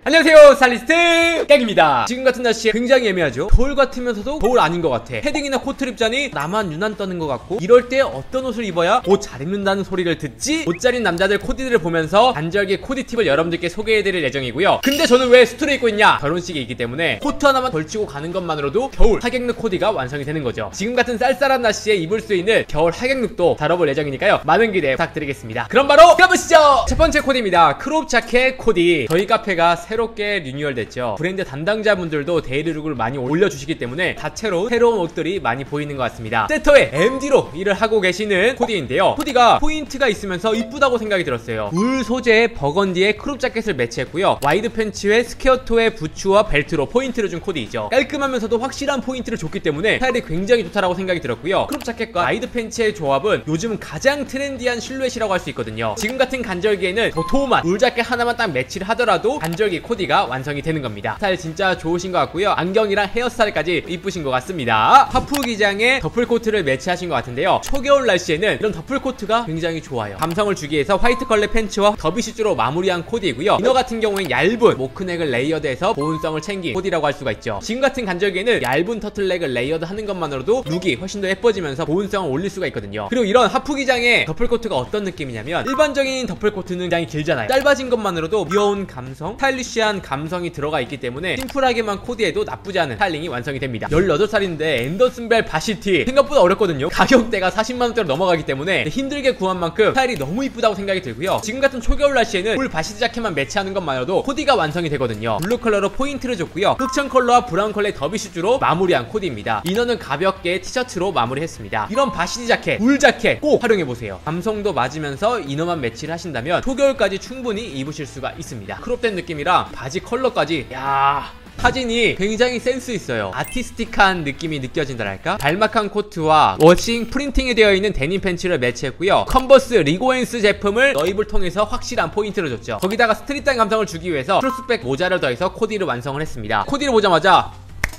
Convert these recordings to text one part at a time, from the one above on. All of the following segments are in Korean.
안녕하세요, 스타일리스트 깍입니다. 지금 같은 날씨에 굉장히 애매하죠. 겨울 같으면서도 겨울 아닌 것 같아. 패딩이나 코트를 입자니 나만 유난 떠는 것 같고, 이럴 때 어떤 옷을 입어야 옷 잘 입는다는 소리를 듣지? 옷 잘 입는 남자들 코디들을 보면서 간절기 코디 팁을 여러분들께 소개해드릴 예정이고요. 근데 저는 왜 수트를 입고 있냐? 결혼식이 있기 때문에 코트 하나만 걸치고 가는 것만으로도 겨울 하객룩 코디가 완성이 되는 거죠. 지금 같은 쌀쌀한 날씨에 입을 수 있는 겨울 하객룩도 다뤄볼 예정이니까요, 많은 기대 부탁드리겠습니다. 그럼 바로 가보시죠. 첫 번째 코디입니다. 크롭 자켓 코디. 저희 카페가 새롭게 리뉴얼 됐죠. 브랜드 담당자분들도 데일리룩을 많이 올려주시기 때문에 다채로운 새로운 옷들이 많이 보이는 것 같습니다. 세터의 MD로 일을 하고 계시는 코디인데요, 코디가 포인트가 있으면서 이쁘다고 생각이 들었어요. 울 소재의 버건디에 크롭 자켓을 매치했고요, 와이드 팬츠에 스퀘어토의 부츠와 벨트로 포인트를 준 코디이죠. 깔끔하면서도 확실한 포인트를 줬기 때문에 스타일이 굉장히 좋다라고 생각이 들었고요. 크롭 자켓과 와이드 팬츠의 조합은 요즘 가장 트렌디한 실루엣이라고 할 수 있거든요. 지금 같은 간절기에는 도톰한 울 자켓 하나만 딱 매치를 하더라도 간절기 코디가 완성이 되는 겁니다. 스타일 진짜 좋으신 것 같고요, 안경이랑 헤어스타일까지 이쁘신 것 같습니다. 하프 기장에 더플코트를 매치하신 것 같은데요, 초겨울 날씨에는 이런 더플코트가 굉장히 좋아요. 감성을 주기 위해서 화이트 컬러 팬츠와 더비 슈즈로 마무리한 코디이고요, 이너 같은 경우엔 얇은 모크넥을 레이어드해서 보온성을 챙긴 코디라고 할 수가 있죠. 지금 같은 간절기에는 얇은 터틀넥을 레이어드 하는 것만으로도 룩이 훨씬 더 예뻐지면서 보온성을 올릴 수가 있거든요. 그리고 이런 하프 기장의 더플코트가 어떤 느낌이냐면, 일반적인 더플코트는 굉장히 길잖아요. 짧아진 것만으로도 귀여운 감성, 스타일리시한 감성이 들어가 있기 때문에 심플하게만 코디해도 나쁘지 않은 스타일링이 완성이 됩니다. 18살인데 앤더슨벨 바시티 생각보다 어렵거든요. 가격대가 40만원대로 넘어가기 때문에 힘들게 구한 만큼 스타일이 너무 이쁘다고 생각이 들고요. 지금 같은 초겨울 날씨에는 풀 바시티 자켓만 매치하는 것만으로도 코디가 완성이 되거든요. 블루 컬러로 포인트를 줬고요, 흑천 컬러와 브라운 컬러의 더비 슈즈로 마무리한 코디입니다. 이너는 가볍게 티셔츠로 마무리했습니다. 이런 바시티 자켓, 울 자켓 꼭 활용해보세요. 감성도 맞으면서 이너만 매치를 하신다면 초겨울까지 충분히 입으실 수가 있습니다. 크롭된 느낌이랑 바지 컬러까지, 야, 사진이 굉장히 센스 있어요. 아티스틱한 느낌이 느껴진다랄까? 발막한 코트와 워싱 프린팅이 되어 있는 데님 팬츠를 매치했고요, 컨버스 리고엔스 제품을 너입을 통해서 확실한 포인트를 줬죠. 거기다가 스트릿한 감성을 주기 위해서 크로스백 모자를 더해서 코디를 완성을 했습니다. 코디를 보자마자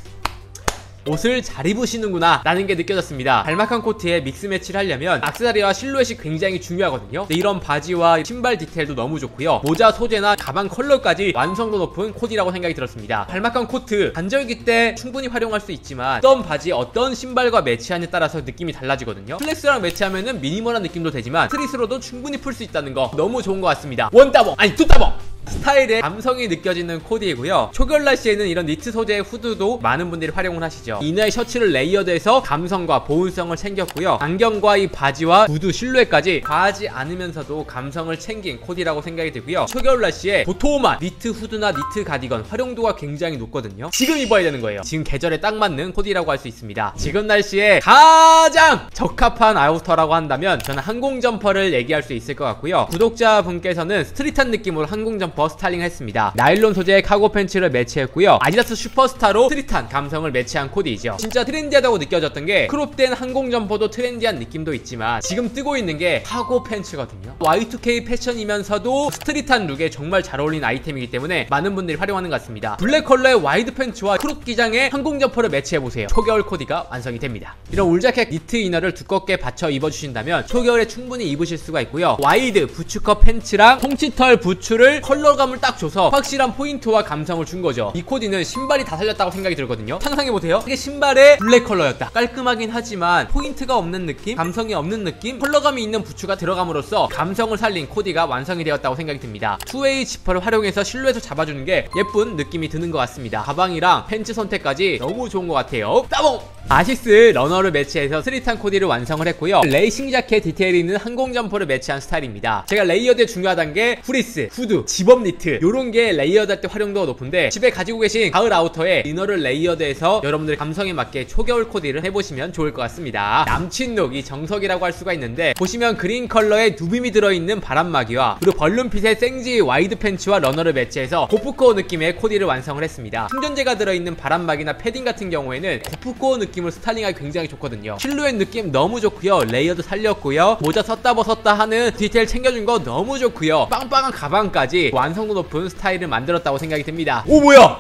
옷을 잘 입으시는구나 라는 게 느껴졌습니다. 발막한 코트에 믹스 매치를 하려면 액세서리와 실루엣이 굉장히 중요하거든요. 근데 이런 바지와 신발 디테일도 너무 좋고요, 모자 소재나 가방 컬러까지 완성도 높은 코디라고 생각이 들었습니다. 발막한 코트 간절기 때 충분히 활용할 수 있지만 어떤 바지, 어떤 신발과 매치하느냐에 따라서 느낌이 달라지거든요. 슬랙스랑 매치하면은 미니멀한 느낌도 되지만 스트릿으로도 충분히 풀 수 있다는 거 너무 좋은 것 같습니다. 원따봉, 아니 투따봉! 스타일의 감성이 느껴지는 코디이고요, 초겨울 날씨에는 이런 니트 소재의 후드도 많은 분들이 활용을 하시죠. 이너의 셔츠를 레이어드해서 감성과 보온성을 챙겼고요, 안경과 이 바지와 구두 실루엣까지 과하지 않으면서도 감성을 챙긴 코디라고 생각이 들고요, 초겨울 날씨에 도톰한 니트 후드나 니트 가디건 활용도가 굉장히 높거든요. 지금 입어야 되는 거예요. 지금 계절에 딱 맞는 코디라고 할 수 있습니다. 지금 날씨에 가장 적합한 아우터라고 한다면 저는 항공 점퍼를 얘기할 수 있을 것 같고요, 구독자분께서는 스트릿한 느낌으로 항공 점퍼 스타일링 했습니다. 나일론 소재의 카고 팬츠를 매치했고요, 아디다스 슈퍼스타로 스트릿한 감성을 매치한 코디이죠. 진짜 트렌디하다고 느껴졌던 게, 크롭된 항공 점퍼도 트렌디한 느낌도 있지만 지금 뜨고 있는 게 카고 팬츠거든요. Y2K 패션이면서도 스트릿한 룩에 정말 잘 어울리는 아이템이기 때문에 많은 분들이 활용하는 것 같습니다. 블랙 컬러의 와이드 팬츠와 크롭 기장의 항공 점퍼를 매치해보세요. 초겨울 코디가 완성이 됩니다. 이런 울자켓 니트 이너를 두껍게 받쳐 입어주신다면 초겨울에 충분히 입으실 수가 있고요, 와이드 부츠컷 팬츠랑 통치털 부츠를 컬러감을 딱 줘서 확실한 포인트와 감성을 준 거죠. 이 코디는 신발이 다 살렸다고 생각이 들거든요. 상상해보세요. 이게 신발의 블랙 컬러였다. 깔끔하긴 하지만 포인트가 없는 느낌, 감성이 없는 느낌, 컬러감이 있는 부츠가 들어감으로써 감성을 살린 코디가 완성이 되었다고 생각이 듭니다. 투웨이 지퍼를 활용해서 실루엣을 잡아주는 게 예쁜 느낌이 드는 것 같습니다. 가방이랑 팬츠 선택까지 너무 좋은 것 같아요. 따봉! 아시스 러너를 매치해서 스트릿한 코디를 완성을 했고요, 레이싱 자켓 디테일이 있는 항공 점퍼를 매치한 스타일입니다. 제가 레이어드에 중요하다는 게 프리스, 후드, 집업 니트 요런 게 레이어드 할 때 활용도가 높은데, 집에 가지고 계신 가을 아우터에 이너를 레이어드해서 여러분들의 감성에 맞게 초겨울 코디를 해보시면 좋을 것 같습니다. 남친 룩, 이 정석이라고 할 수가 있는데, 보시면 그린 컬러의 누빔이 들어있는 바람막이와 그리고 벌룬핏의 생지 와이드 팬츠와 러너를 매치해서 고프코어 느낌의 코디를 완성을 했습니다. 충전재가 들어있는 바람막이나 패딩 같은 경우에는 고프코어 느낌을 스타일링하기 굉장히 좋거든요. 실루엣 느낌 너무 좋고요, 레이어드 살렸고요, 모자 섰다 벗었다 하는 디테일 챙겨준 거 너무 좋고요, 빵빵한 가방까지 완성도 높은 스타일을 만들었다고 생각이 듭니다. 오, 뭐야!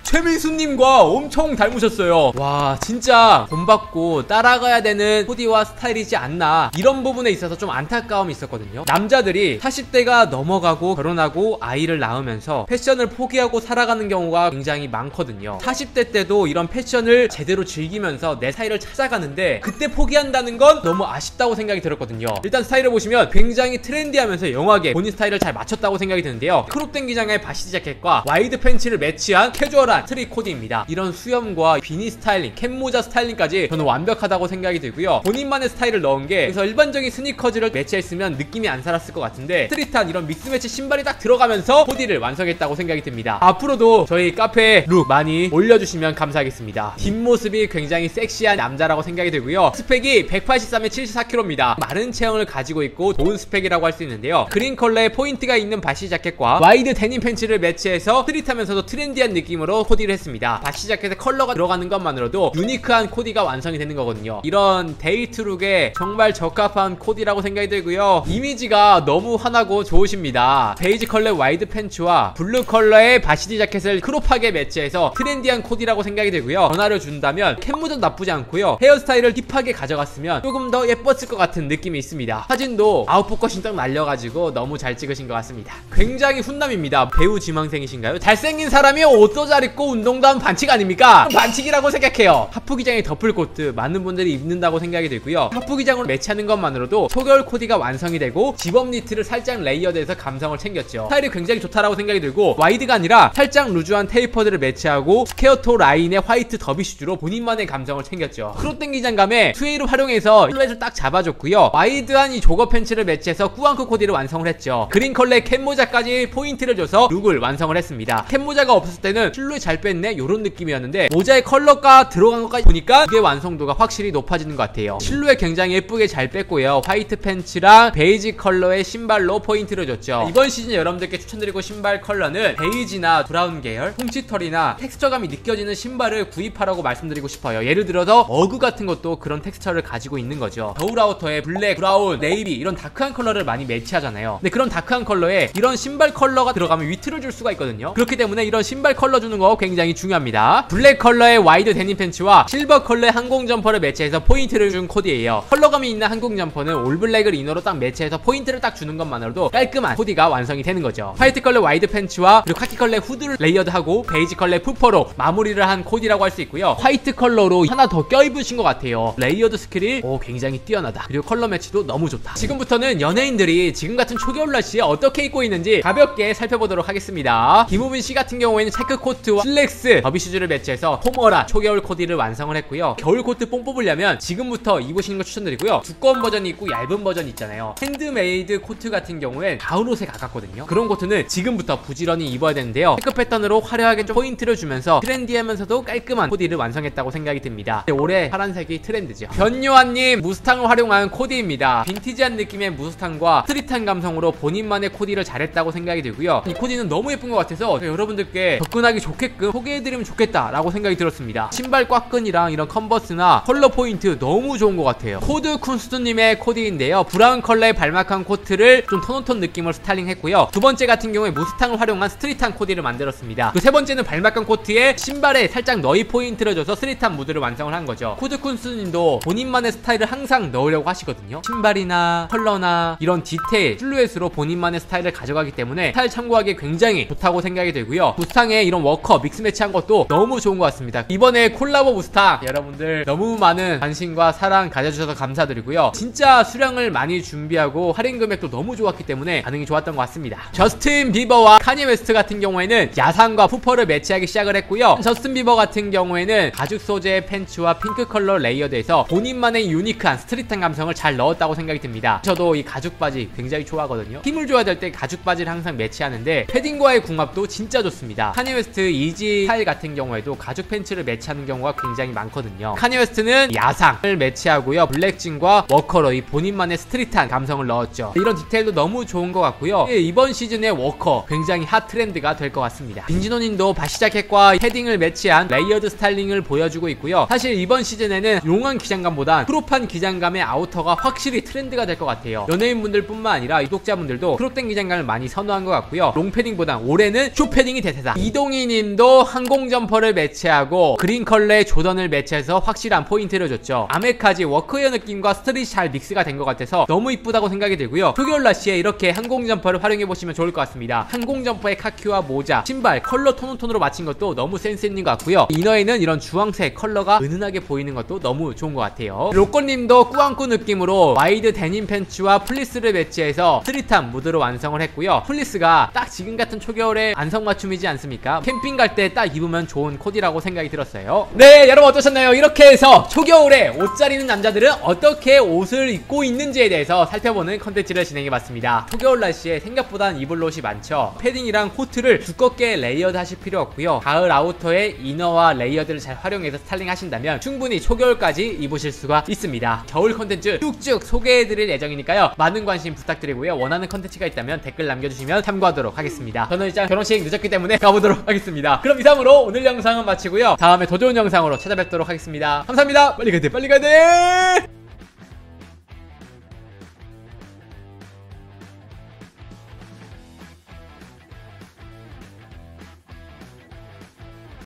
최민수님과 엄청 닮으셨어요. 와, 진짜 본받고 따라가야 되는 코디와 스타일이지 않나, 이런 부분에 있어서 좀 안타까움이 있었거든요. 남자들이 40대가 넘어가고 결혼하고 아이를 낳으면서 패션을 포기하고 살아가는 경우가 굉장히 많거든요. 40대 때도 이런 패션을 제대로 즐기면서 내 스타일을 찾아가는데 그때 포기한다는 건 너무 아쉽다고 생각이 들었거든요. 일단 스타일을 보시면 굉장히 트렌디하면서 영하게 본인 스타일을 잘 맞췄다고 생각이 드는데요. 크롭된 기장의 바시티 자켓과 와이드 팬츠를 매치한 캐주얼한 스트릿 코디입니다. 이런 수염과 비니 스타일링, 캡모자 스타일링까지 저는 완벽하다고 생각이 들고요. 본인만의 스타일을 넣은 게, 그래서 일반적인 스니커즈를 매치했으면 느낌이 안 살았을 것 같은데 스트릿한 이런 믹스매치 신발이 딱 들어가면서 코디를 완성했다고 생각이 듭니다. 앞으로도 저희 카페 룩 많이 올려주시면 감사하겠습니다. 뒷모습이 굉장히 섹시한 남자라고 생각이 들고요. 스펙이 183에 74kg입니다. 마른 체형을 가지고 있고 좋은 스펙이라고 할 수 있는데요. 그린 컬러의 포인트가 있는 바시 자켓과 와이드 데님 팬츠를 매치해서 스트릿하면서도 트렌디한 느낌으로 코디를 했습니다. 바시 자켓에 컬러가 들어가는 것만으로도 유니크한 코디가 완성이 되는 거거든요. 이런 데이트 룩에 정말 적합한 코디라고 생각이 들고요. 이미지가 너무 환하고 좋으십니다. 베이지 컬러의 와이드 팬츠와 블루 컬러의 바시티 자켓을 크롭하게 매치해서 트렌디한 코디라고 생각이 들고요. 변화를 준다면 캡모도 나쁘지 않고요. 헤어스타일을 힙하게 가져갔으면 조금 더 예뻤을 것 같은 느낌이 있습니다. 사진도 아웃포커싱 딱 날려가지고 너무 잘 찍으신 것 같습니다. 굉장히 훈남입니다. 배우 지망생이신가요? 잘생긴 사람이 옷도 잘 입고 운동도 하면 반칙 아닙니까? 반칙이라고 생각해요. 하프기장의 더플코트 많은 분들이 입는다고 생각이 들고요. 하프기장으로 매치하는 것만으로도 초겨울 코디가 완성이 되고 집업 니트를 살짝 레이어드해서 감성을 챙겼죠. 스타일이 굉장히 좋다라고 생각이 들고, 와이드가 아니라 살짝 루즈한 테이퍼들을 매치하고 스퀘어토 라인의 화이트 더비 슈즈로 본인만의 감성을 챙겼죠. 크롭된 기장감에 트웨이를 활용해서 실루엣을 딱 잡아줬고요. 와이드한 이 조거 팬츠를 매치해서 꾸안꾸 코디를 완성을 했죠. 그린 컬러의 캡모자까지 포인트를 줘서 룩을 완성을 했습니다. 캡모자가 없었을 때는 실루엣 잘 뺐네 요런 느낌이었는데 모자의 컬러가 들어간 것까지 보니까 이게 완성도가 확실히 높아지는 것 같아요. 실루엣 굉장히 예쁘게 잘 뺐고요. 화이트 팬츠랑 베이지 컬러의 신발로 포인트를 줬죠. 이번 시즌 여러분들께 추천드리고 신발 컬러는 베이지나 브라운 계열, 홍치털이나 텍스처감이 느껴지는 신발을 구입하라고 말씀드리고 싶어요. 예를 들어서 어그 같은 것도 그런 텍스처를 가지고 있는 거죠. 겨울 아우터에 블랙, 브라운, 네이비 이런 다크한 컬러를 많이 매치하잖아요. 근데 그런 다크한 컬러에 이런 신발 컬러가 들어가면 위트를 줄 수가 있거든요. 그렇기 때문에 이런 신발 컬러 주는 거 굉장히 중요합니다. 블랙 컬러의 와이드 데님 팬츠와 실버 컬러의 항공 점퍼를 매치해서 포인트를 준 코디예요. 컬러감이 있는 항공 점퍼는 올블랙을 이너로 딱 매치해서 포인트를 딱 주는 것만으로도 깔끔한 코디가 완성이 되는 거죠. 화이트 컬러 와이드 팬츠와 그리고 카키 컬러의 후드를 레이어드하고 베이지 컬러의 푸퍼로 마무리를 한 코디라고 할 수 있고요. 화이트 컬러로 하나 더 껴입으신 것 같아요. 레이어드 스킬이 굉장히 뛰어나다. 그리고 컬러 매치도 너무 좋다. 지금부터는 연예인들이 지금 같은 초겨울 날씨에 어떻게 입고 있는지 가볍게 살펴보도록 하겠습니다. 김우빈 씨 같은 경우에는 체크 코트와 슬랙스 더비 슈즈를 매치해서 포멀한 초겨울 코디를 완성을 했고요. 겨울 코트 뽕 뽑으려면 지금부터 입으시는 거 추천드리고요. 두꺼운 버전이 있고 얇은 버전이 있잖아요. 핸드메이드 코트 같은 경우엔 가운옷에 가깝거든요. 그런 코트는 지금부터 부지런히 입어야 되는데요. 체크 패턴으로 화려하게 좀 포인트를 주면서 트렌디하면서도 깔끔한 코디를 완성했다고 생각이 듭니다. 올해 파란색이 트렌드죠. 변요한님 무스탕을 활용한 코디입니다. 빈티지한 느낌의 무스탕과 스트릿한 감성으로 본인만의 코디를 잘했다고 생각이 들고요. 이 코디는 너무 예쁜 것 같아서 여러분들께 접근하기 좋게끔 소개해드리면 좋겠다라고 생각이 들었습니다. 신발 꽉끈이랑 이런 컨버스나 컬러 포인트 너무 좋은 것 같아요. 코드 쿤스트님의 코디인데요. 브라운 컬러의 발막한 코트를 좀 톤온톤 느낌으로 스타일링 했고요. 두 번째 같은 경우에 무스탕을 활용한 스트릿한 코디를 만들었습니다. 그 세 번째는 발막한 코트에 신발에 살짝 너희 포인트를 줘서 스트릿한 무드를 완성을 한 거죠. 코드 쿤스트님도 본인만의 스타일을 항상 넣으려고 하시거든요. 신발이나 컬러나 이런 디테일, 실루엣으로 본인만의 스타일을 가져가기 때문에 스타일 참고하기 굉장히 좋다고 생각이 들고요. 무스탕에 이런 워커 믹스 매치한 것도 너무 좋은 것 같습니다. 이번에 콜라보 무스탕 여러분들 너무 많은 관심과 사랑 가져주셔서 감사드리고요. 진짜 수량을 많이 준비하고 할인 금액도 너무 좋았기 때문에 반응이 좋았던 것 같습니다. 저스틴 비버와 카니 웨스트 같은 경우에는 야상과 푸퍼를 매치하기 시작을 했고요. 저스틴 비버 같은 경우에는 가죽 소재의 팬츠와 핑크 컬러 레이어드해서 본인만의 유니크한 스트릿한 감성을 잘 넣었다고 생각이 듭니다. 저도 이 가죽 바지 굉장히 좋아하거든요. 힘을 줘야 될 때 가죽 바지를 항상 매치하는데 패딩과의 궁합도 진짜 좋습니다. 카니 웨스트 이지 스타일 같은 경우에도 가죽 팬츠를 매치하는 경우가 굉장히 많거든요. 카니 웨스트는 야상을 매치하고요. 블랙진과 워커로 이 본인만의 스트릿한 감성을 넣었죠. 이런 디테일도 너무 좋은 것 같고요. 이번 시즌의 워커 굉장히 핫 트렌드가 될 것 같습니다. 빈지노님도 바시 자켓과 패딩을 매치한 레이어드 스타일링을 보여주고 있고요. 사실 이번 시즌에는 용한 기장감보단 크롭한 기장감의 아우터가 확실히 트렌드가 될 것 같아요. 연예인분들 뿐만 아니라 구독자분들도 크롭된 기장감을 많이 선호한 것 같고요. 롱패딩보단 올해는 숏패딩이 대세다. 이동희님 로꼬님도 항공 점퍼를 매치하고 그린 컬러의 조던을 매치해서 확실한 포인트를 줬죠. 아메카지 워크웨어 느낌과 스트릿이 잘 믹스가 된 것 같아서 너무 이쁘다고 생각이 들고요. 초겨울라시에 이렇게 항공 점퍼를 활용해보시면 좋을 것 같습니다. 항공 점퍼의 카키와 모자, 신발, 컬러 톤온톤으로 맞춘 것도 너무 센스 있는 것 같고요. 이너에는 이런 주황색 컬러가 은은하게 보이는 것도 너무 좋은 것 같아요. 로꼬님도 꾸안꾸 느낌으로 와이드 데님 팬츠와 플리스를 매치해서 스트릿한 무드로 완성을 했고요. 플리스가 딱 지금 같은 초겨울에 안성맞춤이지 않습니까? 캠핑 갈 때 딱 입으면 좋은 코디라고 생각이 들었어요. 네, 여러분 어떠셨나요? 이렇게 해서 초겨울에 옷 잘 입는 남자들은 어떻게 옷을 입고 있는지에 대해서 살펴보는 컨텐츠를 진행해봤습니다. 초겨울 날씨에 생각보단 입을 옷이 많죠. 패딩이랑 코트를 두껍게 레이어드 하실 필요 없고요. 가을 아우터에 이너와 레이어드를 잘 활용해서 스타일링 하신다면 충분히 초겨울까지 입으실 수가 있습니다. 겨울 컨텐츠 쭉쭉 소개해드릴 예정이니까요. 많은 관심 부탁드리고요. 원하는 컨텐츠가 있다면 댓글 남겨주시면 참고하도록 하겠습니다. 저는 일단 결혼식 늦었기 때문에 가보도록 하겠습니다. 그럼 이상으로 오늘 영상은 마치고요. 다음에 더 좋은 영상으로 찾아뵙도록 하겠습니다. 감사합니다. 빨리 가야 돼, 빨리 가야 돼.